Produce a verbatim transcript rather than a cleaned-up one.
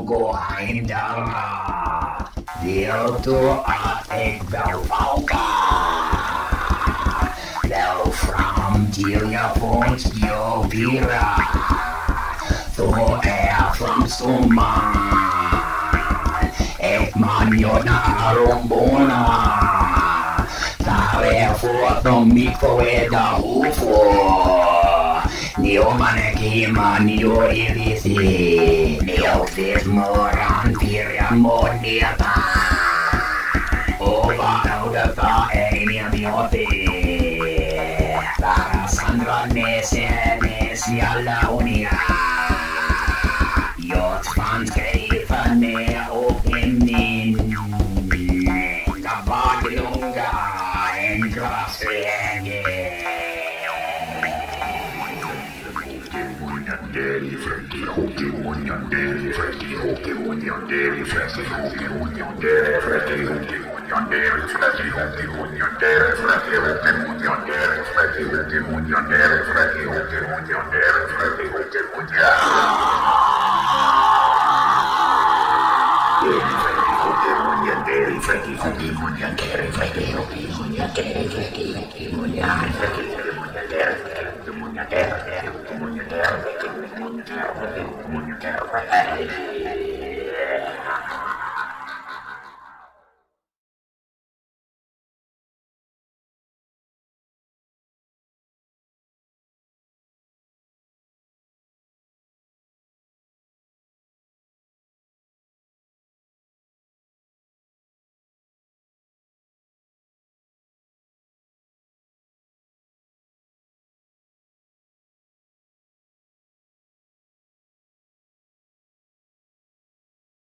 go eindara. Wil toe at ik wel valka. Wel fram til Japons diopira. Då är framstomman. Ett man jona rombona. Där är fotom mikroeda ufo. Nio manekima nio irisi. Nio fes moran pirja moniata. Ova eudata einia mioti. Tara Sandra nese nesi alla unia. Jot van skreven op in min. Kabadilunga en grasvege. Daddy, Frankie, Hokey, Onion, Daddy, Frankie, Hokey, Onion, Daddy, Frankie, Hokey, Onion, Daddy, Frankie, Hokey, Onion, Daddy, Frankie, Hokey, Onion, Daddy, Frankie, Hokey, Onion, Daddy, Frankie, Hokey, Onion, Daddy, Frankie, Hokey, Onion, Daddy, Frankie, Hokey, Onion. Daddy, Frankie, Hokey, Onion, Daddy, Frankie, Hokey, Onion, Daddy, Frankie, Hokey, Onion, Frankie, Hokey, Onion, Daddy, Frankie, Hokey, Onion, Daddy, Frankie, Hokey, Onion, Daddy, Frankie, Onion, Daddy, Frankie, Hokey, Onion, Daddy, Frankie,